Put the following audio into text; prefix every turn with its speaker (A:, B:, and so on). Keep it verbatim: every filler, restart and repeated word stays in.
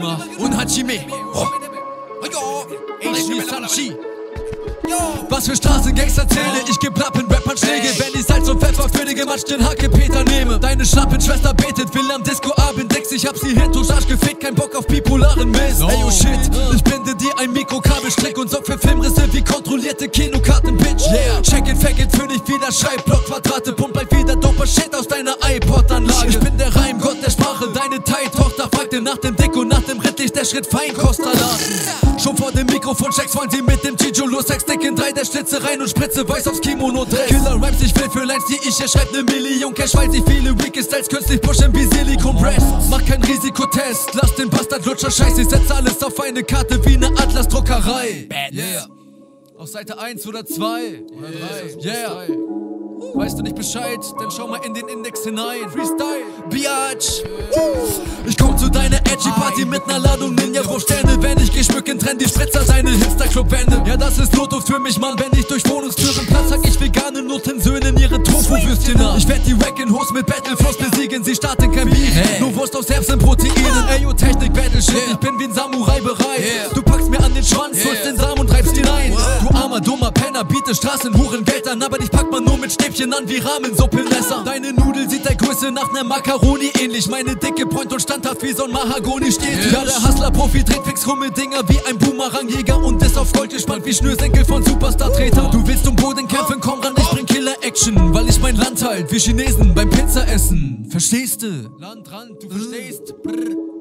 A: Junge. Und Hachime. Oh. Was für Straßengangster-Szene, ich geb Lappen, Rappern Schläge. Wenn ich Salz und Pfeffer für die gematschten Hacke Peter nehme. Deine Schlappenschwester betet, will am Disco-Abend Dex. Ich hab sie hinter Arsch gefickt, kein Bock auf bipolaren Mist. Ey, oh shit, ich binde dir ein Mikrokabelstrick und sorg für Filmrisse wie kontrollierte Kinokarten, Bitch. Yeah, check it, fack it, für dich wieder Schreibblock, Quadrate, pump bald wieder doper Shit aus deiner iPod-Anlage. Ich bin der Reimgott der Sprache, deine Thai-Tochter fragte nach dem Dick und nach dem Rittlicht der Schritt Feinkostsalat. Schon vor dem Mikrofon checks wollen sie mit dem Tijo los, Sex Dick in drei der Schlitze rein und spritze weiß aufs Kimono Dreck. Killer Raps, ich will für Lines, die ich hier schreib ne Million Cash, weil sich viele Weak Styles künstlich pushen wie Silicon Breast. Mach kein Risikotest, lass den Bastard Lutscher scheiß, ich setz alles auf eine Karte wie ne Atlas-Druckerei. Yeah. Auf Seite eins oder zwei oder drei. Yeah. Weißt du nicht Bescheid, dann schau mal in den Index hinein. Freestyle, Biatch. Ich komm zu deiner edgy Party mit ner Ladung Ninja-Wurfstände. Wenn ich geh schmücken, trenn die Spritzer seine Hipster-Club-Wände. Ja, das ist Lotto für mich, Mann, wenn ich durch Wohnungstüren platz, hack ich vegane Nutensöhne in ihre Tofu-Würstchen ab. Ich werd die Wacken-Host mit Battlefloss besiegen, sie starten kein Beef. Hey. Nur Wurst aus Herbst und Proteinen. Ey, yo, Technik, Battle-Shit, yeah. Ich bin wie ein Samurai bereit. Yeah. Du packst mir an den Schwanz, yeah. Holst den Samen und treibst ihn ein. Wow. Du armer, dummer Penner, biete Straßenhuren Geld an, aber dich packt man nur mit Stäbchen an wie Rahmensuppenmesser. Deine Nudel sieht der Größe nach ner Macaroni ähnlich. Meine dicke Point und standhaft wie so ein Mahagoni steht. Ja, der Hustler-Profi dreht fix krumme Dinger wie ein Boomerang-Jäger und ist auf Gold gespannt wie Schnürsenkel von Superstar-Treter. Du willst um Boden kämpfen, komm ran, ich bring Killer-Action, weil ich mein Land halt wie Chinesen beim Pizza essen. Verstehst du? Land, Rand, du verstehst. Brr.